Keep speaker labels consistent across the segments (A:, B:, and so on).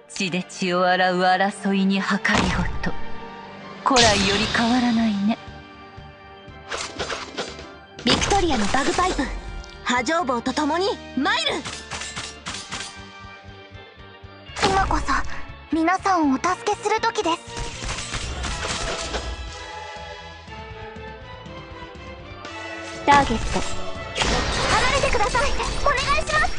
A: 血で血を洗う争いに計りごと、古来より変わらないね。
B: ビクトリアのバグパイプ、波状棒と共に参る。
C: 今こそ皆さんをお助けする時です。
A: ターゲット
C: 離れてください。お願いします。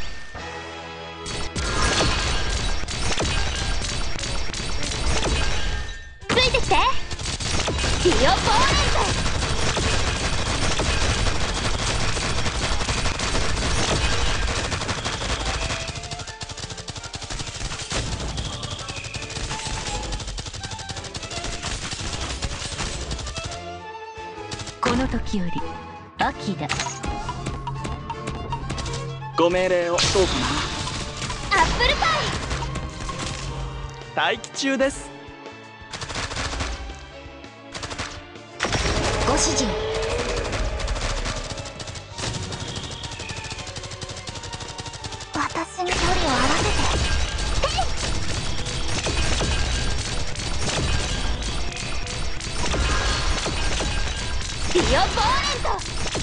B: ついてきて。ディオポーレント。
A: この時より秋だ。
D: ご命令を。どうかな。
C: アップルパイ。
D: 待機中です。
B: ご指示。
C: 私に距離を合わせて。
B: ディオポーレント。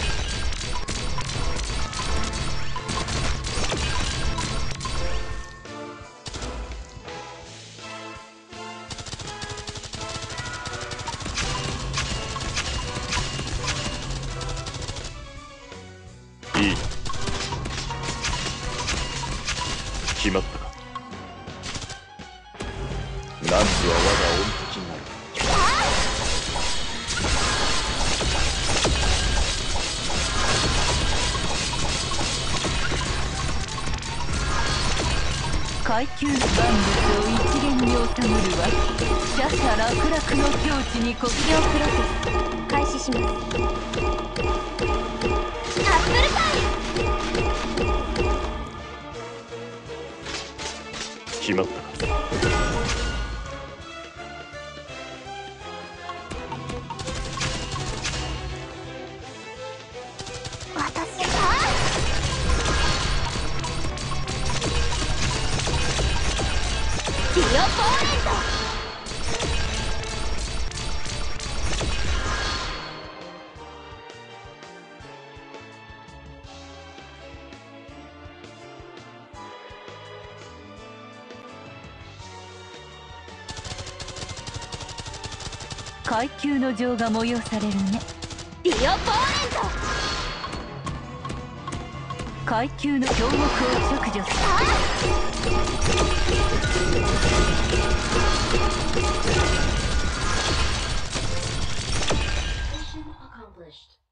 E: いい。決まったか。ナンズは我が恩敵になる。
A: 階級万物を一元に収めるは奢々楽々の境地に国境プロセス開始します。
C: アップルパイ。
E: 決まったか。
C: 私は
B: ディオポーレント。
A: 階級の情が催されるね。
B: ディオポーレント。
A: 階級の強国を削除する。
B: Mission accomplished.